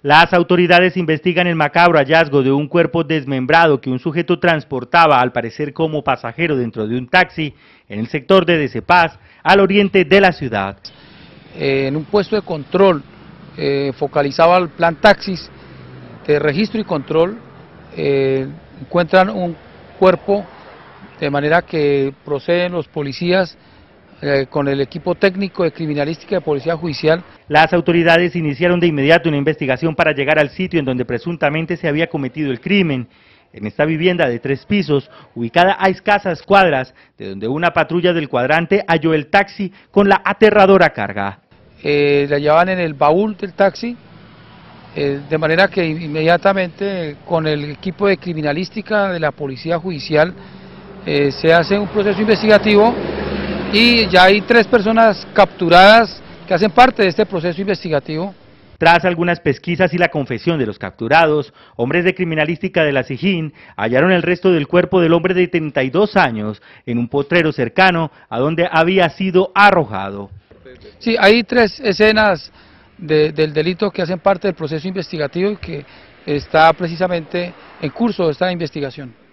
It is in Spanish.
Las autoridades investigan el macabro hallazgo de un cuerpo desmembrado que un sujeto transportaba, al parecer como pasajero, dentro de un taxi en el sector de Decepaz, al oriente de la ciudad. En un puesto de control focalizado al plan taxis de registro y control, encuentran un cuerpo, de manera que proceden los policías con el equipo técnico de criminalística de Policía Judicial. Las autoridades iniciaron de inmediato una investigación para llegar al sitio en donde presuntamente se había cometido el crimen. En esta vivienda de 3 pisos, ubicada a escasas cuadras, de donde una patrulla del cuadrante halló el taxi con la aterradora carga. La llevaban en el baúl del taxi, de manera que inmediatamente con el equipo de criminalística de la Policía Judicial se hace un proceso investigativo y ya hay 3 personas capturadas que hacen parte de este proceso investigativo. Tras algunas pesquisas y la confesión de los capturados, hombres de criminalística de la SIJIN hallaron el resto del cuerpo del hombre de 32 años en un potrero cercano a donde había sido arrojado. Sí, hay 3 escenas del delito que hacen parte del proceso investigativo y que está precisamente en curso de esta investigación.